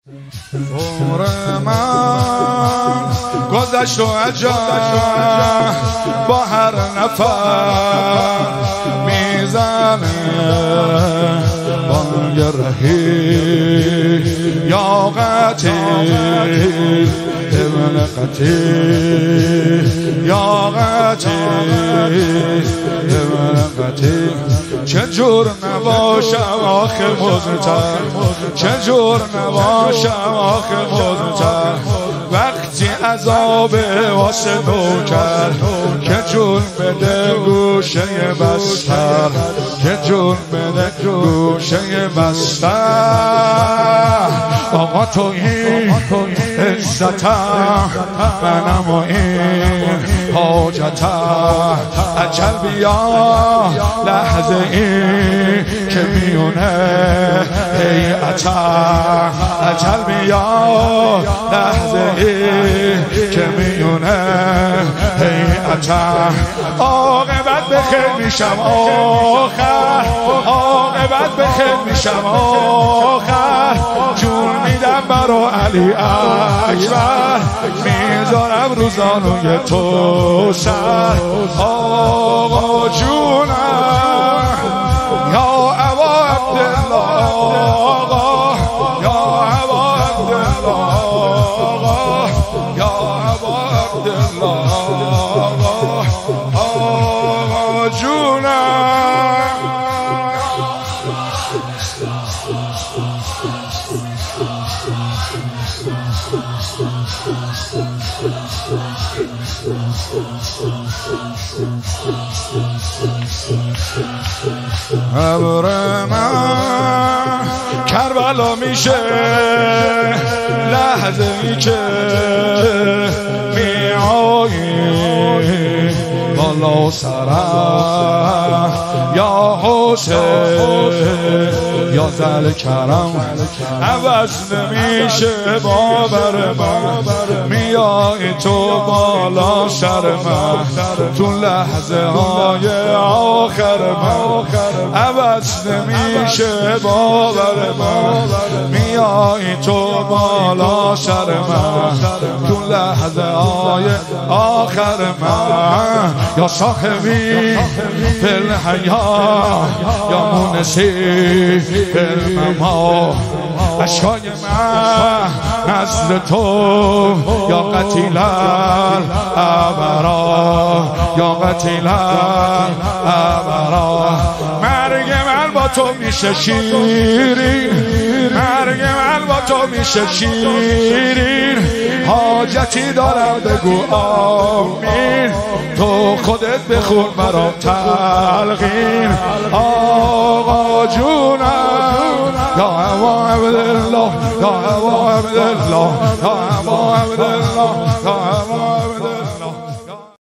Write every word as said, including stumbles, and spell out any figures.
عمر من گذشت و عجب با هر نفر میزنه بانگ رهی یا قتیل ابن قتیل یا قتیل ابن قتیل چجور نباشم آخه مزتر چجور نباشم آخه مزتر وقتی عذاب واسه نوکر که جون بده گوشه بستر که جون بده گوشه بستر آقا تو این عزتم منم و این حاجتم اجل بیا لحظه این که میونه هیئتم اجل بیا لحظه این که میونه هیئتم عاقبت بخیر میشم آخر عاقبت بخیر میشم آخر جون میدم برا علی اکبر میذارم روزانوی تو سر آقا جونم یا ابا عبدالله آقا یا ابا عبدالله آقا یا ابا عبدالله آقا جونم ابر من کربلا میشه لحظه ای که میایی بالا سرم یا حسین یا زل کرم عوض نمیشه باور من میای تو بالا سر من تو لحظه های آخر من عوض نمیشه باور من میای تو بالا سر من تو لحظه های آخر من یا صاحبی فل حیا یا مونسی فل مما اشکای من نزد تو یا قتیل الابرار یا قتیل الابرار مرگ من با تو میشه شیرین مرگ من با تو میشه شیرین حاجتی دارم بگو آمین تو خودت بخون برام تلقین آقا جونم یا ابا عبدالله یا ابا عبدالله یا ابا عبدالله